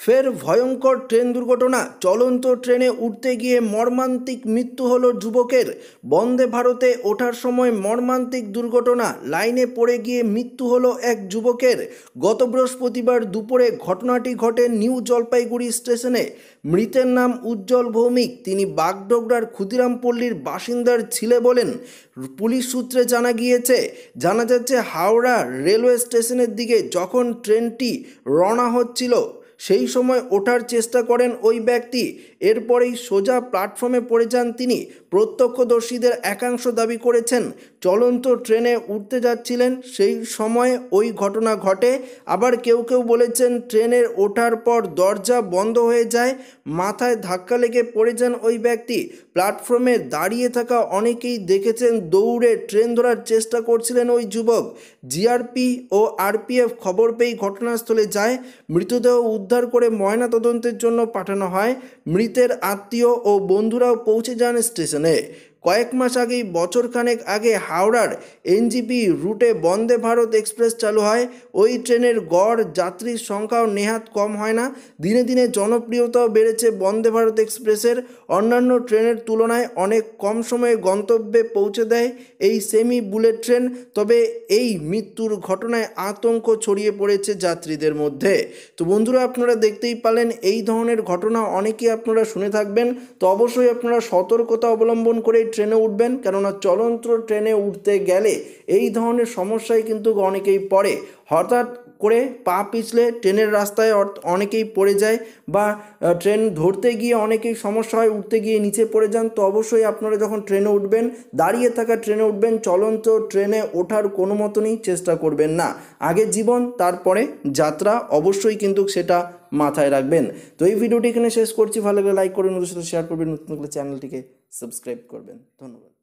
ফের ভয়ঙ্কর ট্রেন দুর্ঘটনা। চলন্ত ট্রেনে উঠতে গিয়ে মর্মান্তিক মৃত্যু হলো যুবকের। বন্দে ভারতে ওঠার সময় মর্মান্তিক দুর্ঘটনা, লাইনে পড়ে গিয়ে মৃত্যু হলো এক যুবকের। গত বৃহস্পতিবার দুপুরে ঘটনাটি ঘটে নিউ জলপাইগুড়ি স্টেশনে। মৃতের নাম উজ্জ্বল ভৌমিক। তিনি বাগডোগরার ক্ষুদিরামপল্লীর বাসিন্দার ছিলে বলেন পুলিশ সূত্রে জানা যাচ্ছে হাওড়া রেলওয়ে স্টেশনের দিকে যখন ট্রেনটি রওনা হচ্ছিল সেই সময় ওঠার চেষ্টা করেন ওই ব্যক্তি। এরপরেই সোজা প্ল্যাটফর্মে পড়ে যান তিনি। প্রত্যক্ষদর্শীদের একাংশ দাবি করেছেন চলন্ত ট্রেনে উঠতে যাচ্ছিলেন সেই সময় ওই ঘটনা ঘটে। আবার কেউ বলেছেন ট্রেনের ওঠার পর দরজা বন্ধ হয়ে যায়, মাথায় ধাক্কা লেগে পড়ে যান ওই ব্যক্তি। প্ল্যাটফর্মে দাঁড়িয়ে থাকা অনেকেই দেখেছেন দৌড়ে ট্রেন ধরার চেষ্টা করছিলেন ওই যুবক। জিআরপি ও আরপিএফ খবর পেয়ে ঘটনাস্থলে যায়। মৃতদেহ উদ্ধার করে ময়নাতদন্তের জন্য পাঠানো হয়। মৃতের আত্মীয় ও বন্ধুরাও পৌঁছে যান স্টেশনে। কয়েক মাস আগেই, বছরখানেক আগে হাওড়ার এনজিপি রুটে বন্দে ভারত এক্সপ্রেস চালু হয়। ওই ট্রেনের গড় যাত্রীর সংখ্যাও নেহাত কম হয় না। দিনে দিনে জনপ্রিয়তাও বেড়েছে বন্দে ভারত এক্সপ্রেসের। অন্যান্য ট্রেনের তুলনায় অনেক কম সময়ে গন্তব্যে পৌঁছে দেয় এই সেমি বুলেট ট্রেন। তবে এই মৃত্যুর ঘটনায় আতঙ্ক ছড়িয়ে পড়েছে যাত্রীদের মধ্যে। তো বন্ধুরা, আপনারা দেখতেই পেলেন এই ধরনের ঘটনা অনেকেই আপনারা শুনে থাকবেন। তো অবশ্যই আপনারা সতর্কতা অবলম্বন করে ট্রেনে উঠবেন, কেননা চলন্ত ট্রেনে উঠতে গেলে এই ধরনের সমস্যায় কিন্তু অনেকেই পড়ে। হঠাৎ করে পা পিছলে ট্রেনের রাস্তায় অনেকেই পড়ে যায়, বা ট্রেন ধরতে গিয়ে অনেকেই সমস্যা হয়, উঠতে গিয়ে নিচে পড়ে যান। তো অবশ্যই আপনারা যখন ট্রেনে উঠবেন, দাঁড়িয়ে থাকা ট্রেনে উঠবেন, চলন্ত ট্রেনে ওঠার কোনো মতনই চেষ্টা করবেন না। আগে জীবন, তারপরে যাত্রা, অবশ্যই কিন্তু সেটা মাথায় রাখবেন। তো এই ভিডিওটি এখানে শেষ করছি। ভালো লাগলে লাইক করবেন, ওদের সাথে শেয়ার করবেন, নতুন লাগলে চ্যানেলটিকে সাবস্ক্রাইব করবেন। ধন্যবাদ।